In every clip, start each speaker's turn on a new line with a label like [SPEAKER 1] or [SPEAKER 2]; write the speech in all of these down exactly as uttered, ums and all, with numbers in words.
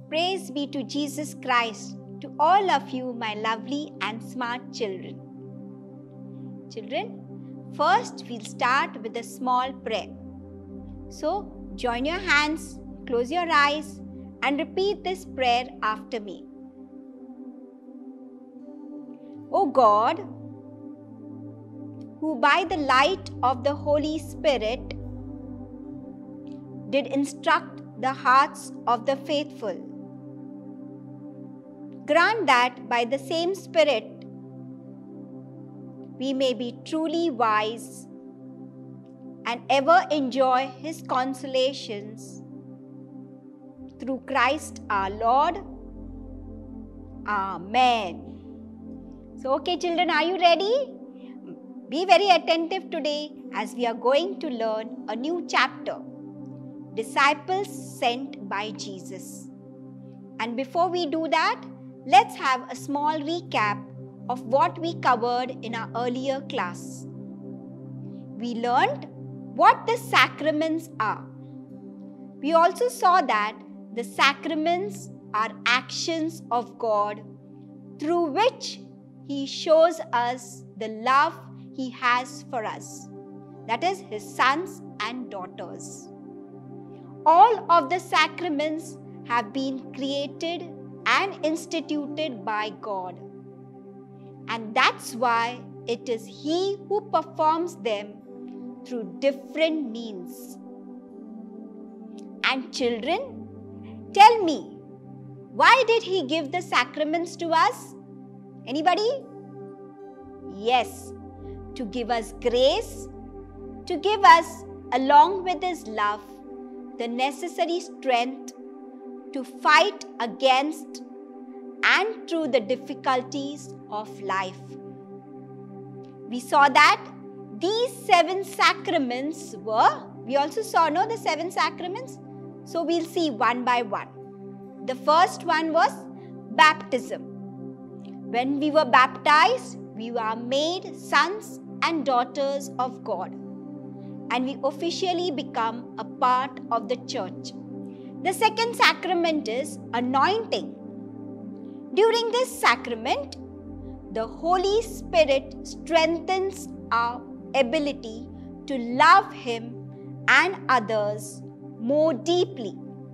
[SPEAKER 1] Praise be to Jesus Christ, to all of you, my lovely and smart children. Children, first we'll start with a small prayer. So, join your hands, close your eyes, and repeat this prayer after me. O God, who by the light of the Holy Spirit did instruct the hearts of the faithful, grant that by the same Spirit we may be truly wise and ever enjoy His consolations through Christ our Lord. Amen. So, okay children, are you ready? Be very attentive today as we are going to learn a new chapter, Disciples Sent by Jesus. And before we do that, let's have a small recap of what we covered in our earlier class. We learned what the sacraments are. We also saw that the sacraments are actions of God through which He shows us the love He has for us, that is, His sons and daughters. All of the sacraments have been created and instituted by God, and that's why it is He who performs them through different means. And children, tell me, why did He give the sacraments to us? Anybody? Yes, to give us grace, to give us, along with His love, the necessary strength to fight against and through the difficulties of life. We saw that these seven sacraments were, we also saw, no, the seven sacraments. So we'll see one by one. The first one was baptism. When we were baptized, we were made sons and daughters of God, and we officially become a part of the church. The second sacrament is anointing. During this sacrament, the Holy Spirit strengthens our ability to love Him and others more deeply.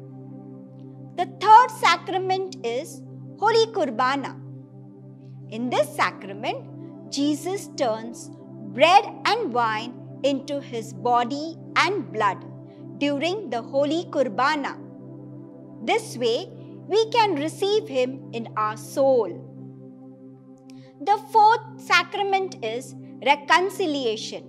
[SPEAKER 1] The third sacrament is Holy Kurbana. In this sacrament, Jesus turns bread and wine into His body and blood during the Holy Kurbana. This way, we can receive Him in our soul. The fourth sacrament is reconciliation.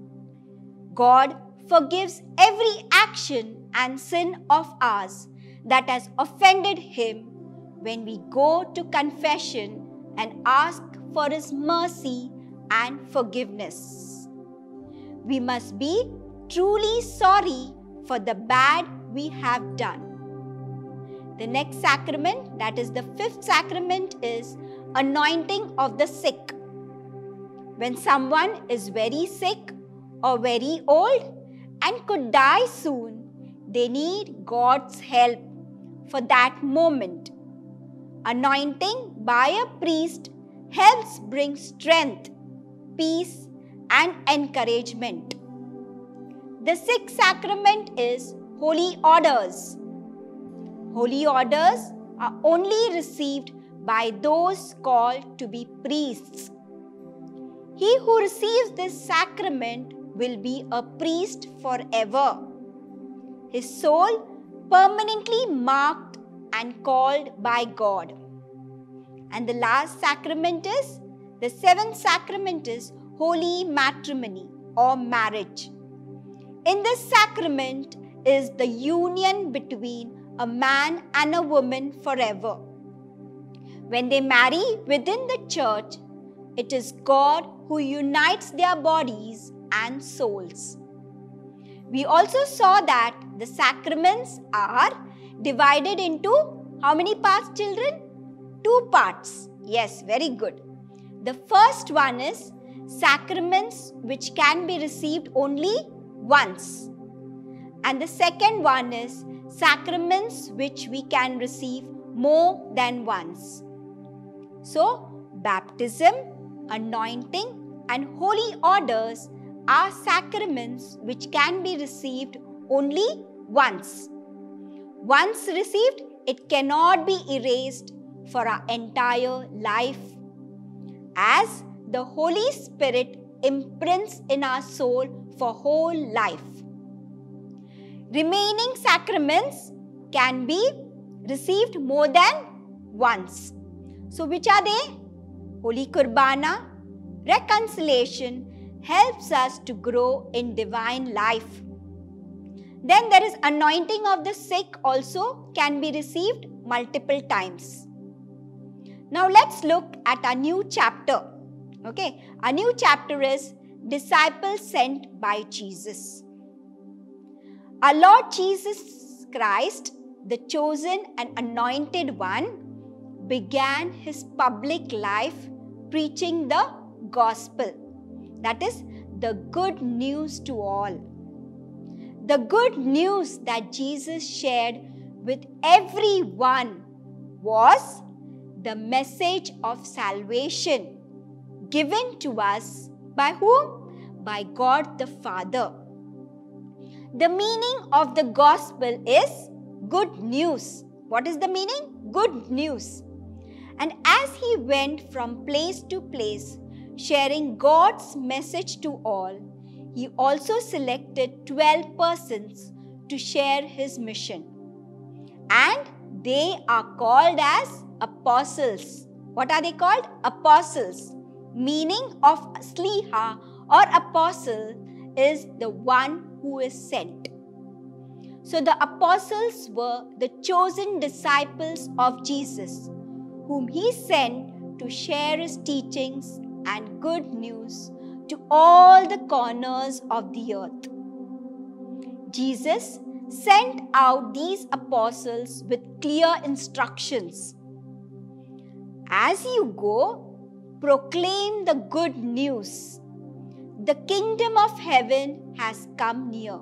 [SPEAKER 1] God forgives every action and sin of ours that has offended Him when we go to confession and ask for His mercy and forgiveness. We must be truly sorry for the bad we have done. The next sacrament, that is the fifth sacrament, is anointing of the sick. When someone is very sick or very old and could die soon, they need God's help for that moment. Anointing by a priest helps bring strength, peace, and encouragement. The sixth sacrament is holy orders. Holy orders are only received by those called to be priests. He who receives this sacrament will be a priest forever, his soul permanently marked and called by God. And the last sacrament is, the seventh sacrament is holy matrimony or marriage. In this sacrament is the union between a man and a woman forever. When they marry within the church, it is God who unites their bodies and souls. We also saw that the sacraments are divided into how many parts, children? Two parts. Yes, very good. The first one is sacraments which can be received only once. And the second one is sacraments which we can receive more than once. So, baptism, anointing, and holy orders are sacraments which can be received only once. Once received, it cannot be erased for our entire life, as the Holy Spirit imprints in our soul for whole life. Remaining sacraments can be received more than once. So which are they? Holy Kurbana, reconciliation, helps us to grow in divine life. Then there is anointing of the sick also can be received multiple times. Now let's look at a new chapter. Okay, a new chapter is disciples sent by Jesus. Our Lord Jesus Christ, the chosen and anointed one, began his public life preaching the gospel. That is the good news to all. The good news that Jesus shared with everyone was the message of salvation given to us by whom? By God the Father. The meaning of the gospel is good news. What is the meaning? Good news. And as he went from place to place, sharing God's message to all, he also selected twelve persons to share his mission. And they are called as apostles. What are they called? Apostles. Meaning of Sliha or apostle is the one who is sent. So the apostles were the chosen disciples of Jesus, whom he sent to share his teachings and good news to all the corners of the earth. Jesus sent out these apostles with clear instructions. As you go, proclaim the good news. The kingdom of heaven has come near.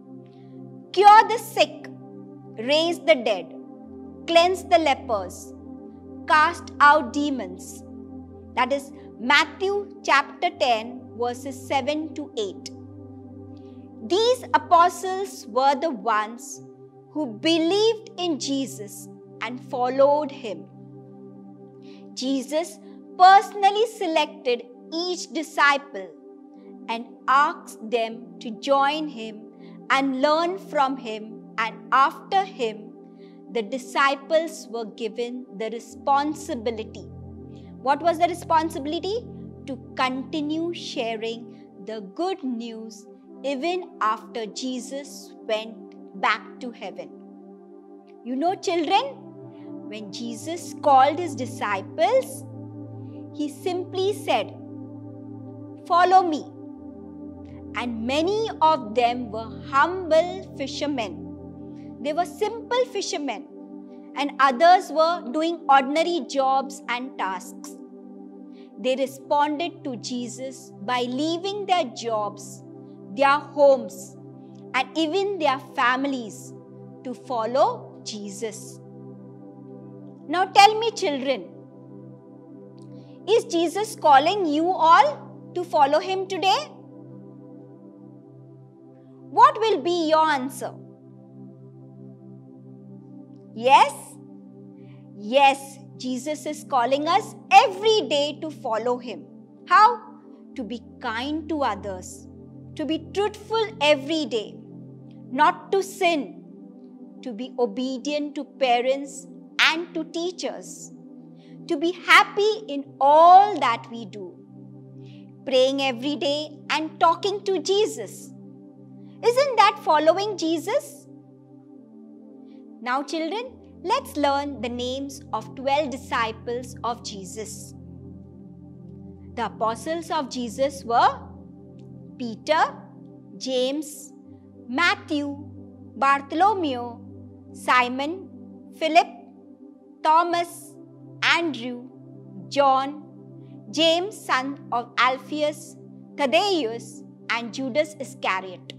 [SPEAKER 1] Cure the sick, raise the dead, cleanse the lepers, cast out demons. That is Matthew chapter ten verses seven to eight. These apostles were the ones who believed in Jesus and followed him. Jesus personally selected each disciple and asked them to join him and learn from him, and after him, the disciples were given the responsibility. What was the responsibility? To continue sharing the good news even after Jesus went back to heaven. You know, children, when Jesus called his disciples, he simply said, "Follow me." And many of them were humble fishermen. They were simple fishermen, and others were doing ordinary jobs and tasks. They responded to Jesus by leaving their jobs, their homes, and even their families to follow Jesus. Now tell me, children, is Jesus calling you all to follow him today? What will be your answer? Yes? Yes, Jesus is calling us every day to follow him. How? To be kind to others, to be truthful every day, not to sin, to be obedient to parents and to teachers, to be happy in all that we do, praying every day and talking to Jesus. Isn't that following Jesus? Now, children, let's learn the names of twelve disciples of Jesus. The apostles of Jesus were Peter, James, Matthew, Bartholomew, Simon, Philip, Thomas, Andrew, John, James, son of Alphaeus, Thaddeus, and Judas Iscariot.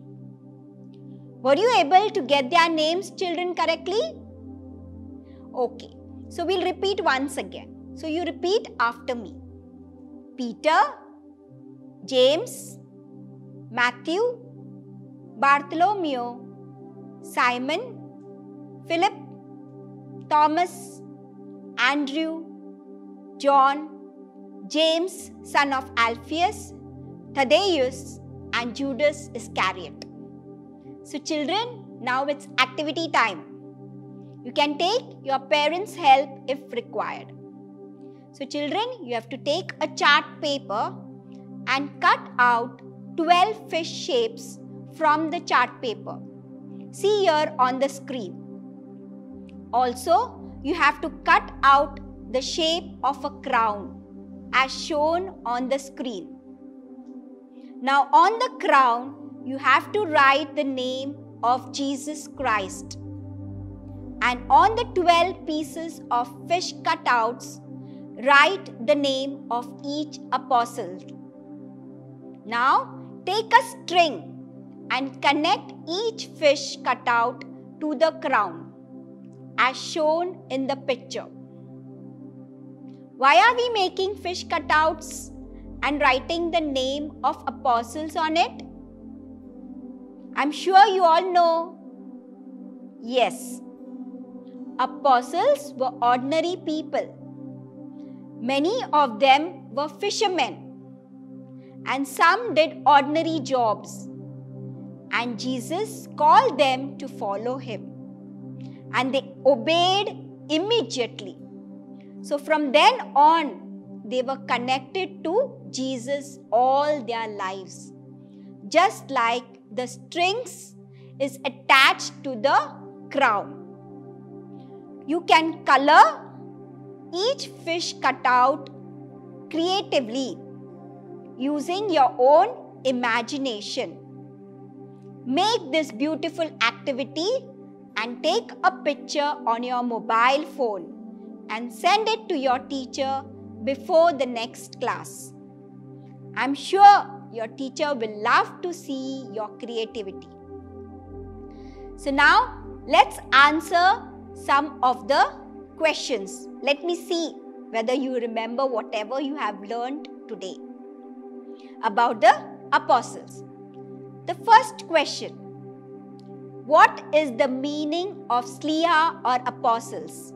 [SPEAKER 1] Were you able to get their names, children, correctly? Okay. So we'll repeat once again. So you repeat after me. Peter, James, Matthew, Bartholomew, Simon, Philip, Thomas, Andrew, John, James, son of Alphaeus, Thaddeus, and Judas Iscariot. So children, now it's activity time. You can take your parents' help if required. So children, you have to take a chart paper and cut out twelve fish shapes from the chart paper. See here on the screen. Also, you have to cut out the shape of a crown as shown on the screen. Now on the crown, you have to write the name of Jesus Christ. And on the twelve pieces of fish cutouts, write the name of each apostle. Now take a string and connect each fish cutout to the crown as shown in the picture. Why are we making fish cutouts and writing the name of apostles on it? I'm sure you all know. Yes, apostles were ordinary people. Many of them were fishermen, and some did ordinary jobs. And Jesus called them to follow him, and they obeyed immediately. So from then on, they were connected to Jesus all their lives. Just like the strings is attached to the crown. You can color each fish cutout creatively using your own imagination. Make this beautiful activity and take a picture on your mobile phone and send it to your teacher before the next class. I'm sure your teacher will love to see your creativity. So now let's answer some of the questions. Let me see whether you remember whatever you have learned today about the apostles. The first question: what is the meaning of Sliha or apostles?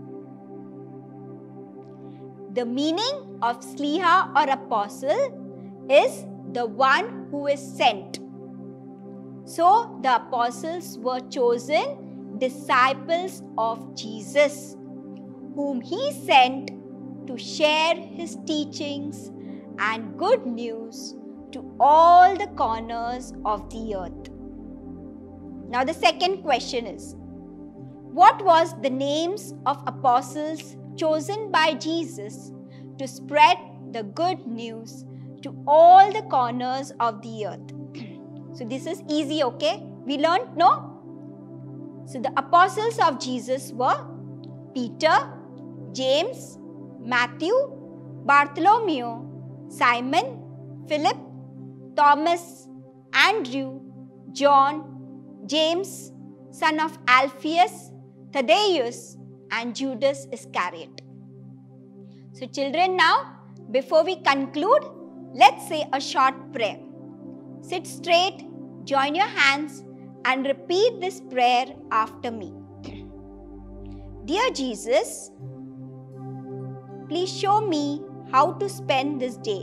[SPEAKER 1] The meaning of Sliha or apostle is the one who is sent. So the apostles were chosen disciples of Jesus, whom he sent to share his teachings and good news to all the corners of the earth. Now the second question is, what was the names of apostles chosen by Jesus to spread the good news to all the corners of the earth? So this is easy, okay? We learned, no? So the apostles of Jesus were Peter, James, Matthew, Bartholomew, Simon, Philip, Thomas, Andrew, John, James, son of Alphaeus, Thaddeus, and Judas Iscariot. So children, now before we conclude, let's say a short prayer. Sit straight, join your hands and repeat this prayer after me. Dear Jesus, please show me how to spend this day,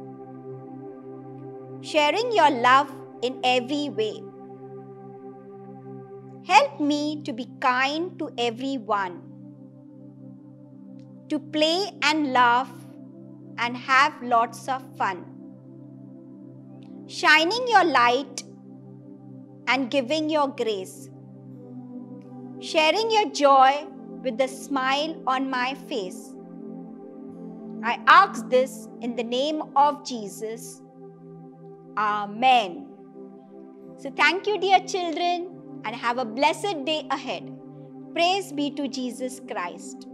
[SPEAKER 1] sharing your love in every way. Help me to be kind to everyone, to play and laugh and have lots of fun, shining your light and giving your grace, sharing your joy with a smile on my face. I ask this in the name of Jesus. Amen. So thank you, dear children, and have a blessed day ahead. Praise be to Jesus Christ.